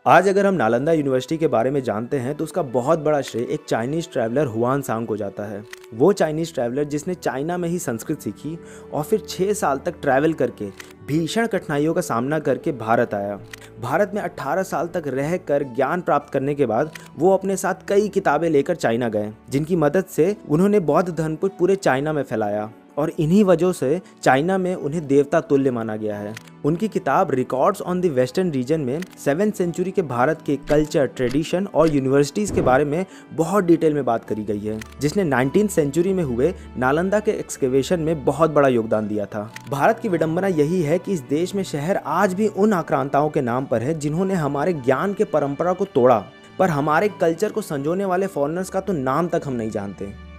आज अगर हम नालंदा यूनिवर्सिटी के बारे में जानते हैं तो उसका बहुत बड़ा श्रेय एक चाइनीज़ ट्रैवलर हुआन सांग को जाता है। वो चाइनीज़ ट्रैवलर जिसने चाइना में ही संस्कृत सीखी और फिर 6 साल तक ट्रैवल करके भीषण कठिनाइयों का सामना करके भारत आया। भारत में 18 साल तक रह कर ज्ञान प्राप्त करने के बाद वो अपने साथ कई किताबें लेकर चाइना गए, जिनकी मदद से उन्होंने बौद्ध धर्म को पूरे चाइना में फैलाया और इन्हीं वजहों से चाइना में उन्हें देवता तुल्य माना गया है। उनकी किताब records on the western region में 7th सेंचुरी के भारत के कल्चर, ट्रेडिशन और यूनिवर्सिटीज़ के बारे में बहुत डिटेल में बात करी गई है, जिसने 19th सेंचुरी में हुए नालंदा के एक्सकेवेशन में बहुत बड़ा योगदान दिया था। भारत की विडंबना यही है कि इस देश में शहर आज भी उन आक्रांताओं के नाम पर है जिन्होंने हमारे ज्ञान के परंपरा को तोड़ा, पर हमारे कल्चर को संजोने वाले फॉरेनर्स का तो नाम तक हम नहीं जानते।